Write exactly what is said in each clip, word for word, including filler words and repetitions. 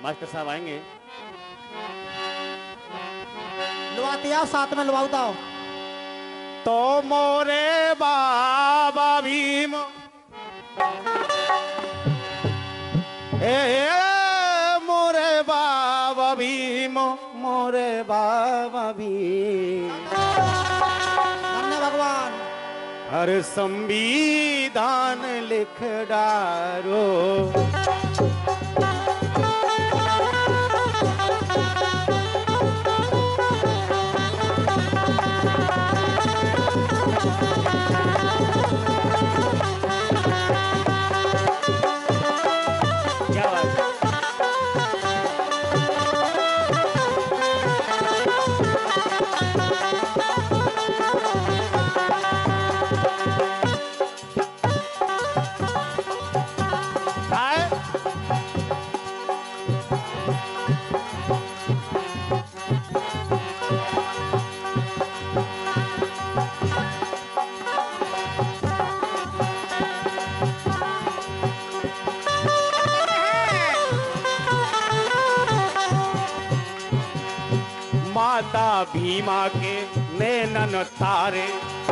Master साहब आएंगे। लुआती आओ, साथ में लुआता हो। तो मोरे बाबा भीम ए मोरे बाबा भीम, मोरे बाबा भीम, धन्य भगवान। हर संविधान लिख डारो। माता भीमा के नैनन तारे,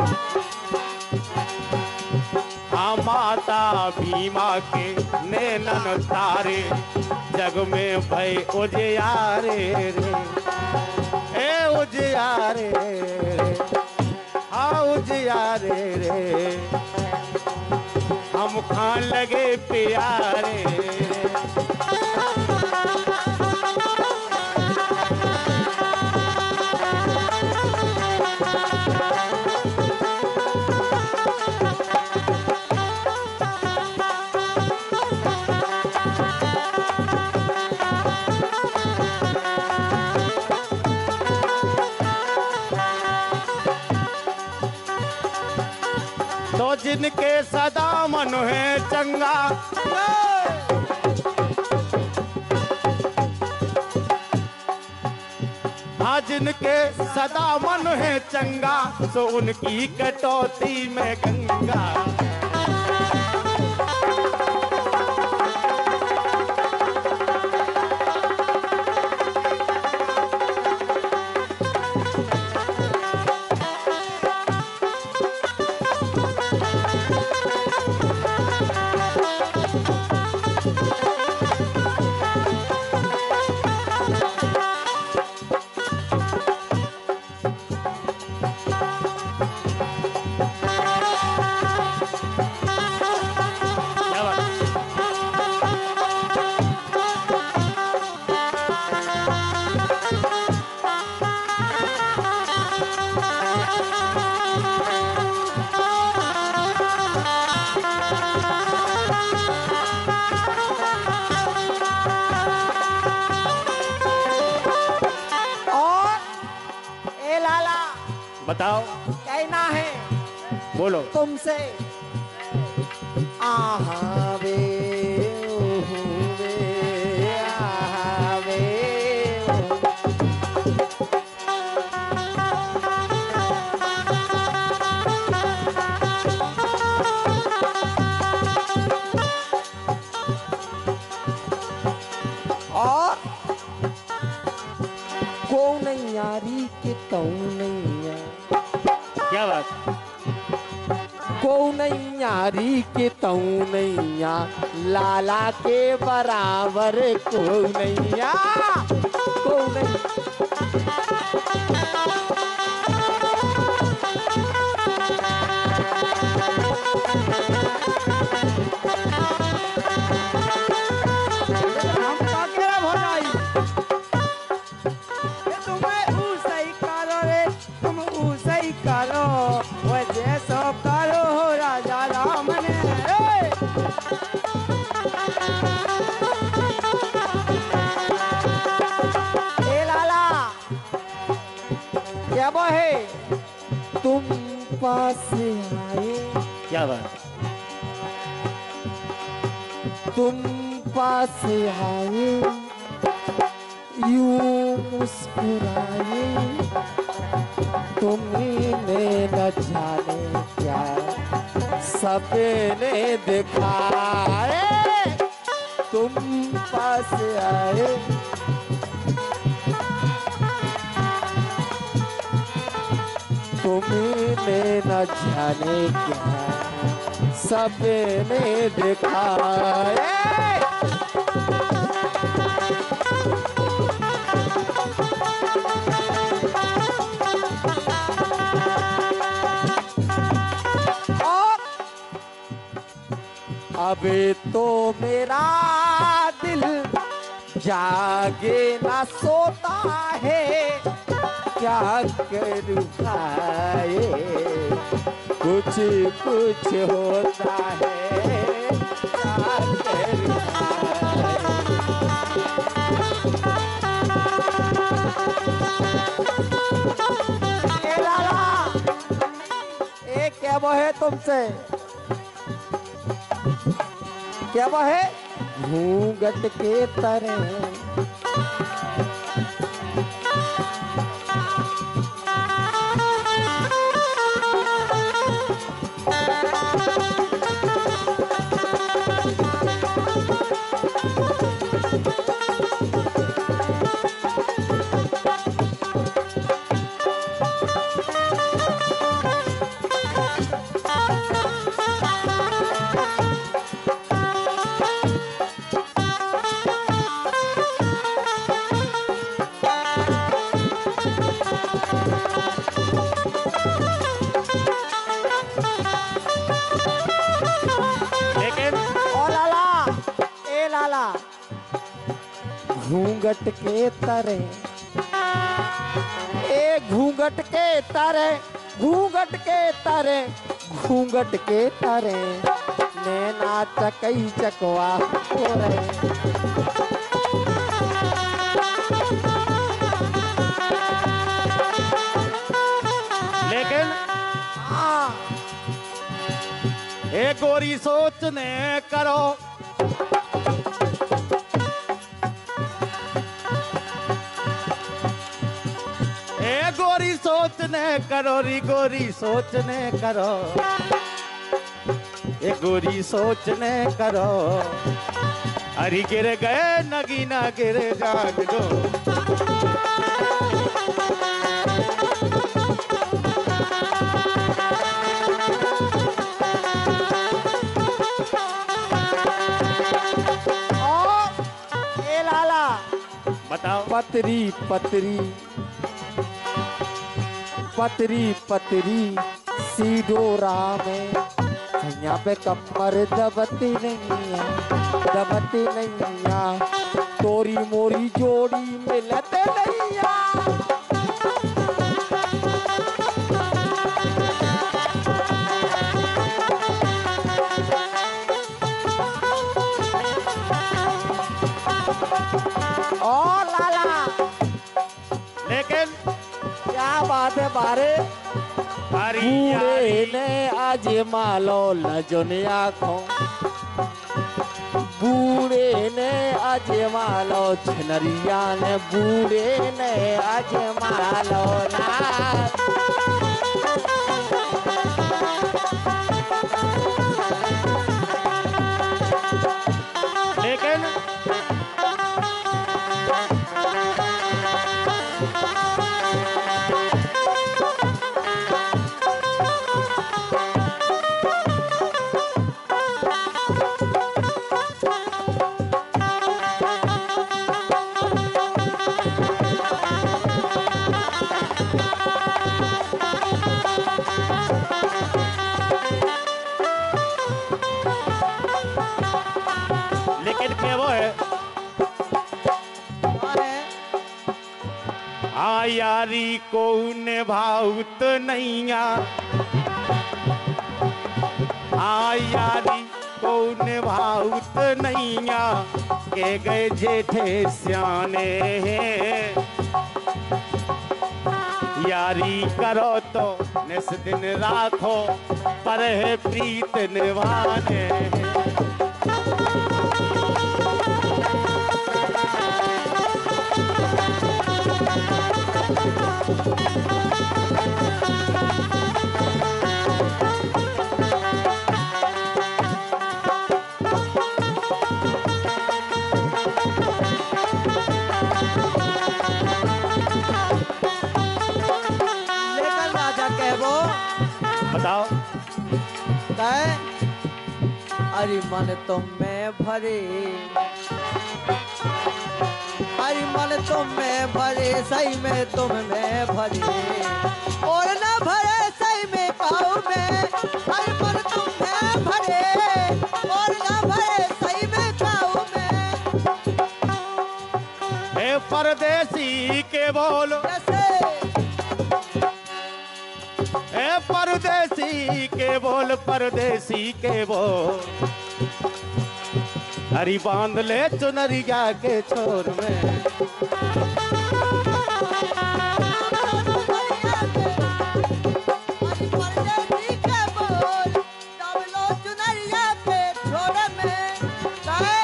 हाँ माता भीमा के नैनन तारे, जग में भय उजियारे रे, ए उजियारे रे, हाँ उजियारे रे, हम खान लगे प्यारे रे। तो जिनके सदा मन है चंगा, हाँ जिनके सदा मन है चंगा, सो उनकी कटौती में गंगा। बताओ कहना है बोलो तुमसे। आहावे ओहुवे आहावे और कौन यारी के तौ नैया। क्या बात। को नैयारी के तौ नैया, लाला के बराबर को नैया, को नैया। है तुम पास आए। क्या बात। तुम पास आए यूं मुस्कुराए, तुमने न जाने क्या सपने दिखाए। तुम पास पास आए। तुम्हें न जाने क्या सपने दिखाए। अब तो मेरा दिल जागे ना सोता है, क्या करूँ भाई कुछ कुछ होता है, क्या करूँ भाई। ए लाला, ए क्या वो है तुमसे, क्या वो है? घूंघट के तरह घूंघट के तरह, ए घूंघट के तरह, घूंघट के तरह, घूंघट के तरह नैना चकई चकवा हो रहे। लेकिन हाँ ए गोरी सोचने करो, गोरी सोचने करो री गोरी सोचने करो, ए गोरी सोचने करो, अरे गिर गए नगीना गिर जाग दो। ओ ए लाला बताओ। पतरी पतरी पतरी पतरी सी डोरा में यहाँ पे कमर दबती नहीं है, दबती नहीं है, तोरी मोरी जोड़ी मिलते नहीं है। ओ लाला, लेकिन क्या बात है बारे, बूढ़े ने आज मालो लजने आँखों, बूढ़े ने आज मालो छनरिया ने, बूढ़े ने आज मालो ना। लेकिन आ यारी को निभाउत नैया, आ यारी को निभाउत नैया, के गए जेठे सियाने यारी करो तो निस दिन राखो, पर है प्रीत निभाने। बताओ। कहे अरे मन तुम में भरे, अरे मन तुम में भरे सही में तुम में भरे, और न भरे सही में काऊ में। अरे मन तुम में भरे और न भरे सही में काऊ में। ए परदेसी के बोल, कैसे ए परदेसी के बोल, परदेसी के बोल, हरी बांध ले चुनरिया के छोर में। अरे परदेसी के बोल, डालो चुनरिया के छोर में। कहे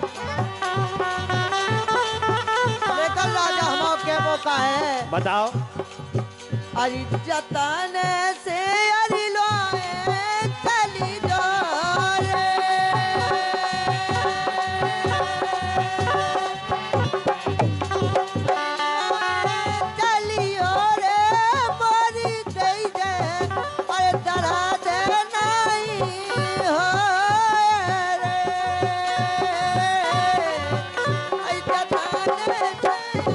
लेकर राजा हम के वो कहे बताओ। अरे जतन से अरे लोए चली जो रे, चलियो रे मोरी दे दे, अरे डरा दे नहीं हो रे। अरे जतन से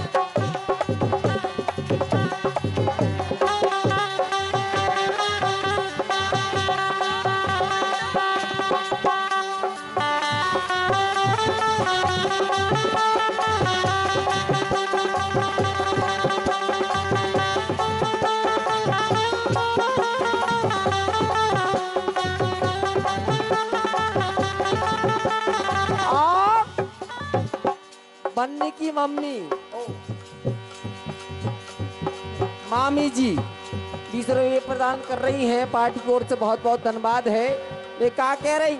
बन्नी की मम्मी मामी जी बीस रुपये प्रदान कर रही हैं, पार्टी की ओर से बहुत बहुत धन्यवाद है। ये क्या कह रही?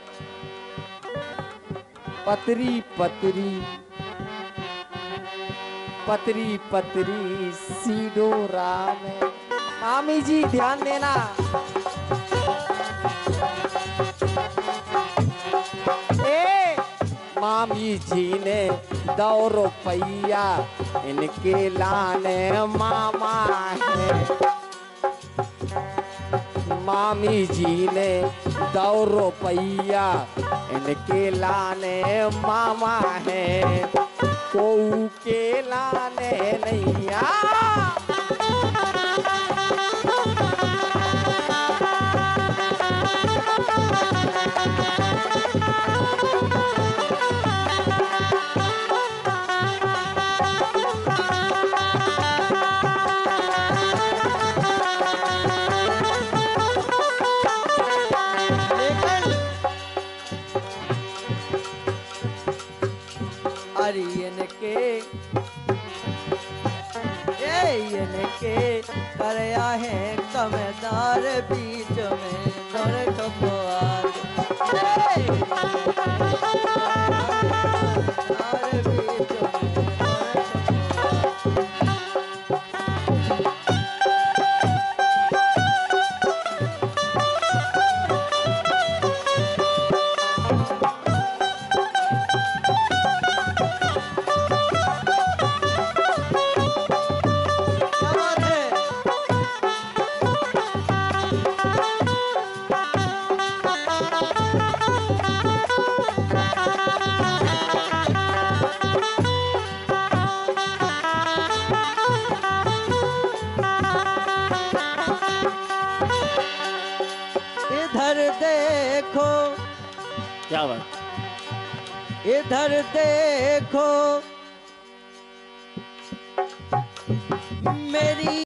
पतरी पतरी पतरी पतरी सीडोरा में। मामी जी ध्यान देना। ए मामी जी ने दो रुपया इनके लाने मामा है। मामी जी ने दो रुपया इनके लाने मामा है, कोऊ के लाने नहीं आ। के के करया है कमदार बीच में नर कपवार बीच देखो क्या बात, इधर देखो मेरी